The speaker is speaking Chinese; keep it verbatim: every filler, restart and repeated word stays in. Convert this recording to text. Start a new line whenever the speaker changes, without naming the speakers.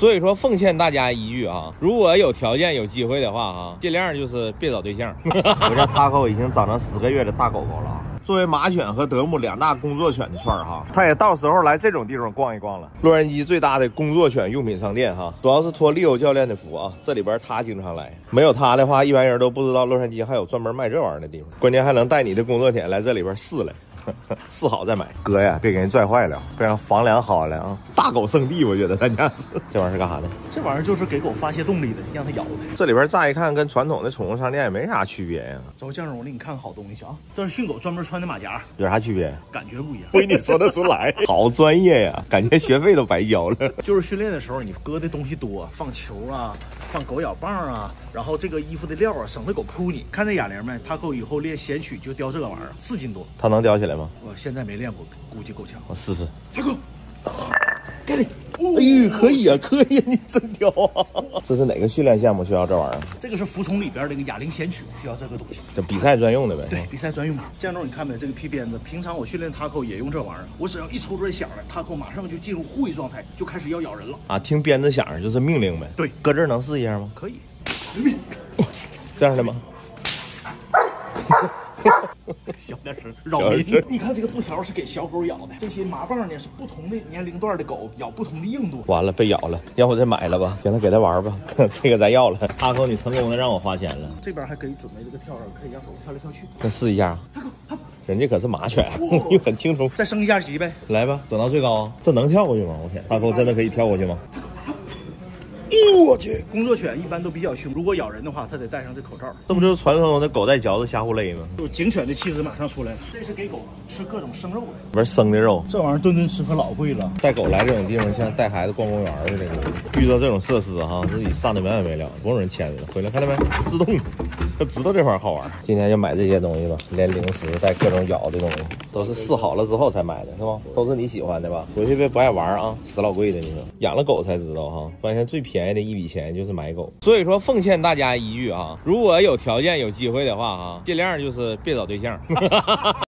所以说奉劝大家一句啊，如果有条件有机会的话啊，尽量就是别找对象。我家Taco已经长成十个月的大狗狗了。作为马犬和德牧两大工作犬的圈儿哈，他也到时候来这种地方逛一逛了。洛杉矶最大的工作犬用品商店哈，主要是托利欧教练的福啊，这里边他经常来。没有他的话，一般人都不知道洛杉矶还有专门卖这玩意儿的地方，关键还能带你的工作犬来这里边试来。试好再买，哥呀，别给人拽坏了，不然房梁好了啊！大狗圣地，我觉得咱家是。这玩意儿是干啥的？
这玩意儿就是给狗发泄动力的，让它咬的。
这里边乍一看跟传统的宠物商店也没啥区别呀。
走，酱肉，我给你看好东西啊！这是训狗专门穿的马甲，
有啥区别？
感觉不一样。
不一定说得出来，好专业呀，感觉学费都白交了。
就是训练的时候，你搁的东西多，放球啊，放狗咬棒啊，然后这个衣服的料啊，省得狗扑你。看这哑铃没？他狗以后练先曲就叼这个玩意儿，四斤多。
它能叼起来吗？
我现在没练过，估计够呛。
我试试。
大哥，给你。
哎呦，可以啊，可以啊，你真屌啊！这是哪个训练项目需要这玩意儿？
这个是服从里边的一个哑铃先曲，需要这个东西。
这比赛专用的呗？
对，比赛专用的。酱肉，你看没？这个皮鞭子，平常我训练Taco也用这玩意儿。我只要一抽出来响了，Taco马上就进入护卫状态，就开始要咬人了。啊，
听鞭子响就是命令呗？
对，
搁这儿能试一下吗？
可以。
这样的吗？
小点声，扰民。你看这个布条是给小狗咬的，这些麻棒呢是不同的年龄段的狗咬不同的硬度。
完了，被咬了，要不再买了吧？行了，给他玩吧，这个咱要了。Taco，你成功的让我花钱了。
这边还可以准备这个跳绳，可以让狗跳来跳去。
再试一下。
Taco，
人家可是马犬，你很轻松。
再升一下级呗。
来吧，整到最高，这能跳过去吗？我天，Taco真的可以跳过去吗？
我去，工作犬一般都比较凶，如果咬人的话，它得戴上这口罩。
这不就是传说中的狗带嚼子瞎胡勒吗？
就警犬的气质马上出来了。这是给狗吃各种生肉的，
不是生的肉，
这玩意儿顿顿吃可老贵了。
带狗来这种地方，像带孩子逛公园似的，遇到这种设施哈，自己上的没完没了，不用人牵着。回来看到没？自动，他知道这块好玩。今天就买这些东西吧，连零食带各种咬的东西，都是试好了之后才买的，是吧？都是你喜欢的吧？回去别不爱玩啊，死老贵的，你说。养了狗才知道哈，发现最便宜的一笔钱就是买狗。所以说奉劝大家一句啊，如果有条件有机会的话啊，尽量就是别找对象。